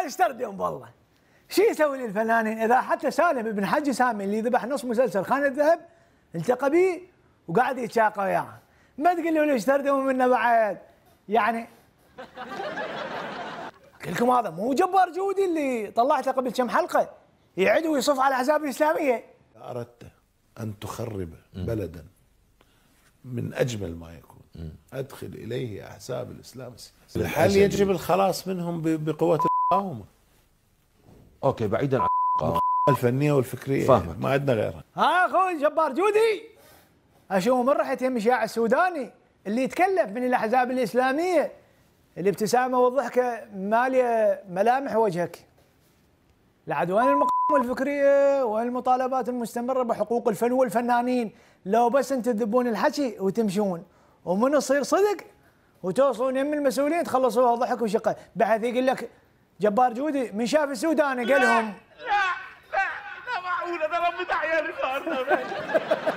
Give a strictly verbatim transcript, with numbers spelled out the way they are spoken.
اشتردهم والله. شو يسوي للفنانين اذا حتى سالم بن حج سامي اللي ذبح نص مسلسل خان الذهب التقى به وقاعد يتشاقى وياه، ما تقول له ليش اشتردهم منه بعد؟ يعني لكم هذا مو جبار جودي اللي طلعته قبل كم حلقه يعد ويصف على الاحزاب الاسلاميه. اردت ان تخرب بلدا من اجمل ما يكون ادخل اليه احزاب الاسلام السياسي. هل يجب الخلاص منهم بقوه المقاومه؟ اوكي بعيدا عن الفنيه والفكريه فاهمك. ما عندنا غيرها. ها اخوي جبار جودي اشوف من رحت يم الشياع السوداني اللي يتكلف من الاحزاب الاسلاميه، الابتسامه والضحكه ماليه ملامح وجهك. لعد وين المقاومه الفكريه والمطالبات المستمره بحقوق الفن والفنانين؟ لو بس انت تذبون الحكي وتمشون ومن يصير صدق وتوصلون يم المسؤولين تخلصوها ضحك وشقه، بحيث يقول لك جبار جودي من شاف السوداني قال لهم لا لا لا معقوله ده ربي عيالي النهارده.